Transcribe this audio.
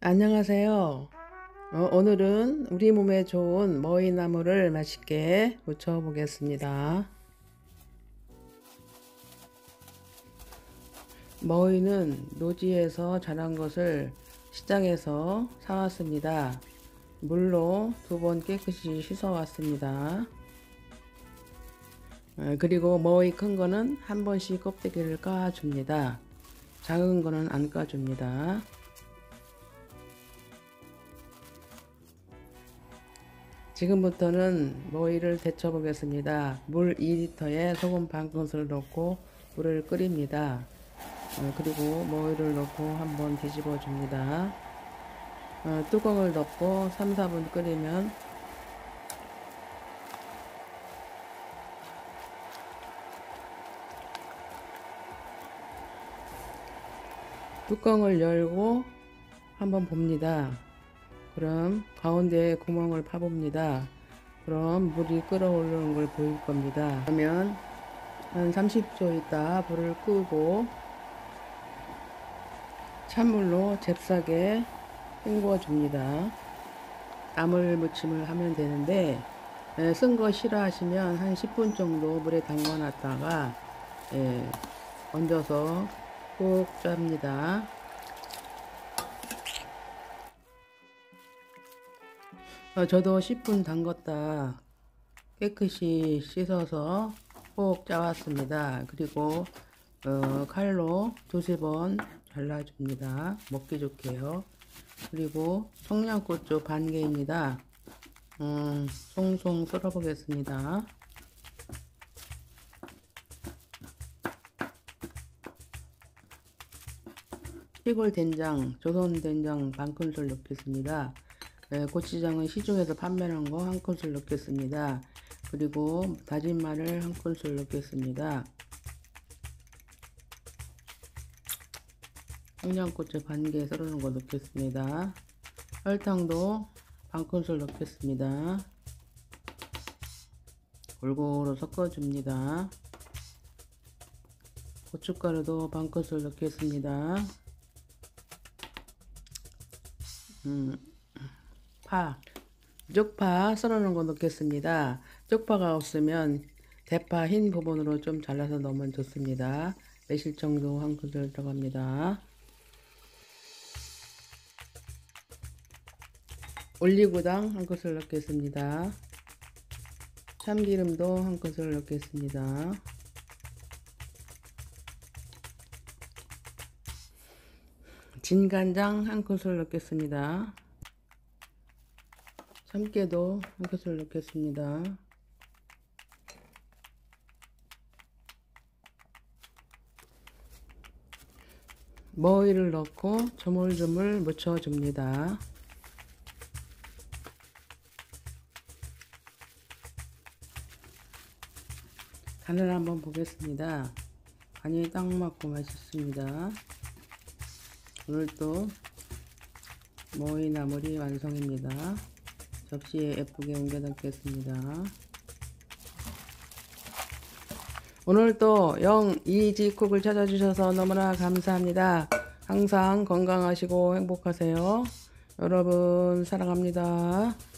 안녕하세요. 오늘은 우리 몸에 좋은 머위나물을 맛있게 무쳐 보겠습니다. 머위는 노지에서 자란 것을 시장에서 사왔습니다. 물로 2번 깨끗이 씻어 왔습니다. 그리고 머위 큰 거는 한 번씩 껍데기를 까줍니다. 작은 거는 안 까줍니다. 지금부터는 머위를 데쳐 보겠습니다. 물 2리터에 소금 반 큰술 넣고 물을 끓입니다. 그리고 머위를 넣고 한번 뒤집어 줍니다. 뚜껑을 덮고 3-4분 끓이면 뚜껑을 열고 한번 봅니다. 그럼 가운데에 구멍을 파봅니다. 그럼 물이 끓어오르는 걸 보일 겁니다. 그러면 한 30초 있다 불을 끄고 찬물로 잽싸게 헹궈 줍니다. 나물 무침을 하면 되는데 쓴 거 싫어하시면 한 10분 정도 물에 담가 놨다가 얹어서 꼭 짭니다. 저도 10분 담갔다 깨끗이 씻어서 꼭 짜왔습니다. 그리고 칼로 2-3번 잘라줍니다. 먹기 좋게요. 그리고 청양고추 반 개입니다. 송송 썰어 보겠습니다. 시골 된장, 조선 된장 반 큰술 넣겠습니다. 고추장은 시중에서 판매하는 거 한 큰술 넣겠습니다. 그리고 다진 마늘 한 큰술 넣겠습니다. 청양고추 반 개 썰어놓은 거 넣겠습니다. 설탕도 반 큰술 넣겠습니다. 골고루 섞어줍니다. 고춧가루도 반 큰술 넣겠습니다. 쪽파 썰어놓은 거 넣겠습니다. 쪽파가 없으면 대파 흰 부분으로 좀 잘라서 넣으면 좋습니다. 매실청도 한 큰술 들어갑니다. 올리고당 한 큰술 넣겠습니다. 참기름도 한 큰술 넣겠습니다. 진간장 한 큰술 넣겠습니다. 참깨도 한 큰술 넣겠습니다. 머위를 넣고 조물조물 묻혀줍니다. 간을 한번 보겠습니다. 간이 딱 맞고 맛있습니다. 오늘도 머위나물이 완성입니다. 접시에 예쁘게 옮겨 담겠습니다. 오늘도 영이지쿡을 찾아주셔서 너무나 감사합니다. 항상 건강하시고 행복하세요. 여러분 사랑합니다.